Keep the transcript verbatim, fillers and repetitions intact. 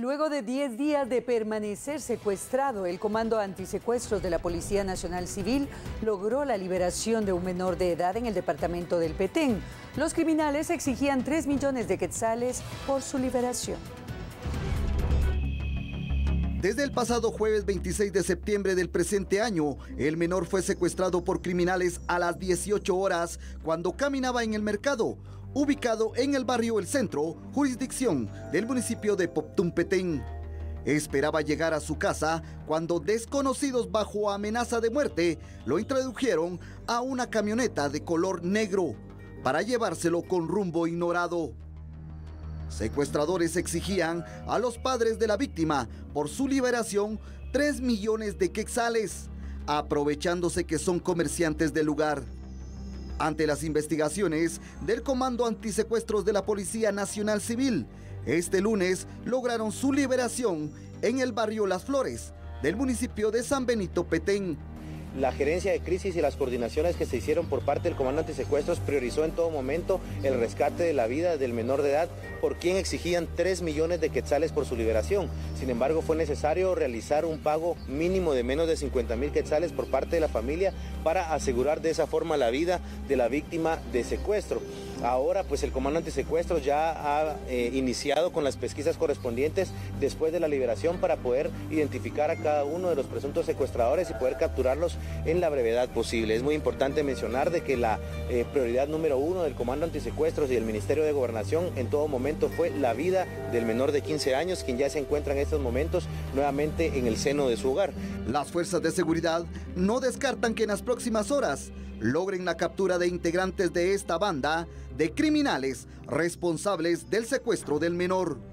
Luego de diez días de permanecer secuestrado, el Comando Antisecuestros de la Policía Nacional Civil logró la liberación de un menor de edad en el departamento del Petén. Los criminales exigían tres millones de quetzales por su liberación. Desde el pasado jueves veintiséis de septiembre del presente año, el menor fue secuestrado por criminales a las dieciocho horas cuando caminaba en el mercado, ubicado en el barrio El Centro, jurisdicción del municipio de Poptún, Petén. Esperaba llegar a su casa cuando desconocidos bajo amenaza de muerte lo introdujeron a una camioneta de color negro para llevárselo con rumbo ignorado. Secuestradores exigían a los padres de la víctima por su liberación tres millones de quetzales, aprovechándose que son comerciantes del lugar. Ante las investigaciones del Comando Antisecuestros de la Policía Nacional Civil, este lunes lograron su liberación en el barrio Las Flores del municipio de San Benito, Petén. La gerencia de crisis y las coordinaciones que se hicieron por parte del Comando Antisecuestros priorizó en todo momento el rescate de la vida del menor de edad, por quien exigían tres millones de quetzales por su liberación. Sin embargo, fue necesario realizar un pago mínimo de menos de cincuenta mil quetzales por parte de la familia para asegurar de esa forma la vida de la víctima de secuestro. Ahora, pues el Comando Antisecuestros ya ha eh, iniciado con las pesquisas correspondientes después de la liberación para poder identificar a cada uno de los presuntos secuestradores y poder capturarlos en la brevedad posible. Es muy importante mencionar de que la eh, prioridad número uno del Comando Antisecuestros y del Ministerio de Gobernación en todo momento fue la vida del menor de quince años, quien ya se encuentra en estos momentos nuevamente en el seno de su hogar. Las fuerzas de seguridad no descartan que en las próximas horas logren la captura de integrantes de esta banda de criminales responsables del secuestro del menor.